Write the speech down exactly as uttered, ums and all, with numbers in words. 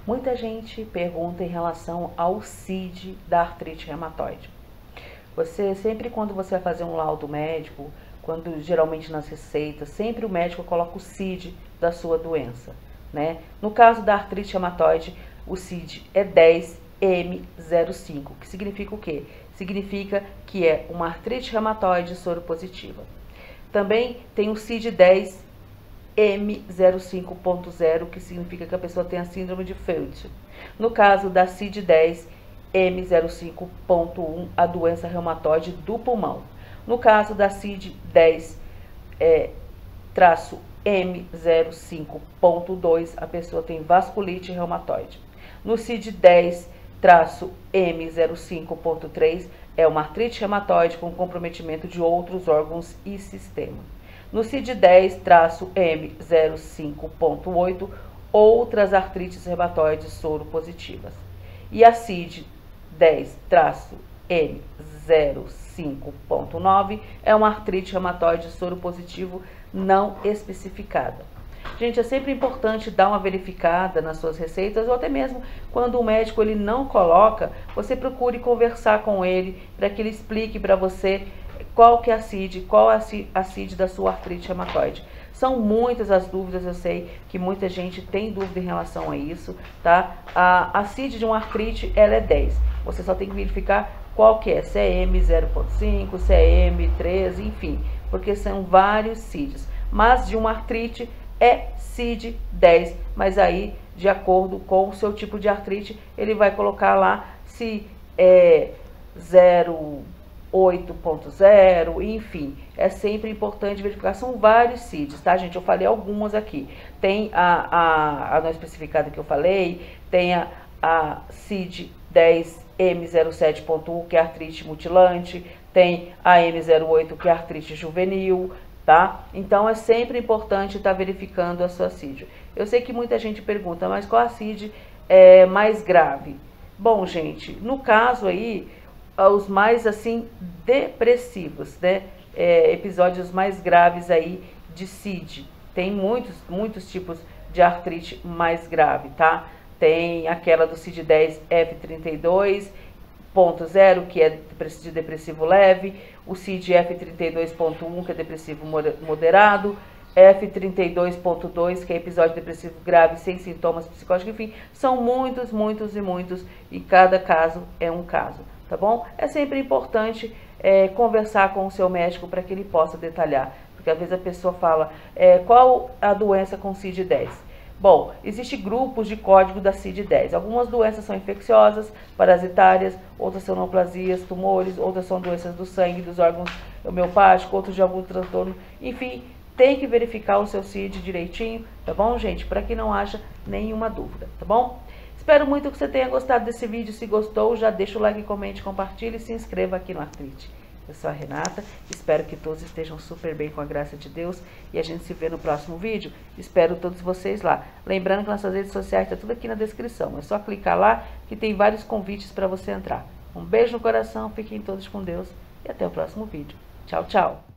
Muita gente pergunta em relação ao C I D da artrite reumatoide. Você sempre, quando você vai fazer um laudo médico, quando geralmente nas receitas, sempre o médico coloca o C I D da sua doença, né? No caso da artrite reumatoide, o C I D é dez M zero cinco, que significa o quê? Significa que é uma artrite reumatoide soropositiva. Também tem o C I D dez M zero cinco ponto zero, que significa que a pessoa tem a síndrome de Feld. No caso da C I D dez M zero cinco ponto um, a doença reumatoide do pulmão. No caso da C I D dez M zero cinco ponto dois, a pessoa tem vasculite reumatoide. No C I D dez M zero cinco ponto três, é uma artrite reumatoide com comprometimento de outros órgãos e sistema. No C I D dez M zero cinco ponto oito, outras artrites reumatoides soropositivas. E a C I D dez M zero cinco ponto nove é uma artrite reumatoide soropositivo não especificada. Gente, é sempre importante dar uma verificada nas suas receitas, ou até mesmo quando o médico ele não coloca, você procure conversar com ele para que ele explique para você qual que é a C I D, qual é a C I D da sua artrite reumatoide. São muitas as dúvidas, eu sei que muita gente tem dúvida em relação a isso, tá? A, a C I D de uma artrite, ela é dez. Você só tem que verificar qual que é, se é M zero ponto cinco, se é M treze, enfim, porque são vários C I Ds. Mas de uma artrite é C I D dez, mas aí, de acordo com o seu tipo de artrite, ele vai colocar lá se é zero oito ponto zero, enfim, é sempre importante verificar, são vários C I Ds, tá, gente? Eu falei algumas aqui, tem a, a, a não especificada que eu falei, tem a, a C I D dez M zero sete ponto um, que é artrite mutilante, tem a M zero oito, que é artrite juvenil, tá? Então, é sempre importante estar verificando a sua C I D. Eu sei que muita gente pergunta, mas qual a C I D é mais grave? Bom, gente, no caso aí, os mais, assim, depressivos, né? É, episódios mais graves aí de C I D. Tem muitos, muitos tipos de artrite mais grave, tá? Tem aquela do C I D dez F trinta e dois ponto zero, que é de depressivo leve, o C I D F trinta e dois ponto um, que é depressivo moderado, F trinta e dois ponto dois, que é episódio depressivo grave sem sintomas psicóticos, enfim, são muitos, muitos e muitos, e cada caso é um caso, tá bom? É sempre importante é, conversar com o seu médico para que ele possa detalhar, porque às vezes a pessoa fala, é, qual a doença com C I D dez? Bom, existem grupos de código da C I D dez. Algumas doenças são infecciosas, parasitárias, outras são neoplasias, tumores, outras são doenças do sangue, dos órgãos homeopáticos, outros de algum transtorno. Enfim, tem que verificar o seu C I D direitinho, tá bom, gente? Para que não haja nenhuma dúvida, tá bom? Espero muito que você tenha gostado desse vídeo. Se gostou, já deixa o like, comente, compartilhe e se inscreva aqui no Artrite. Eu sou a Renata, espero que todos estejam super bem com a graça de Deus e a gente se vê no próximo vídeo. Espero todos vocês lá. Lembrando que nossas redes sociais está tudo aqui na descrição. É só clicar lá que tem vários convites para você entrar. Um beijo no coração, fiquem todos com Deus e até o próximo vídeo. Tchau, tchau!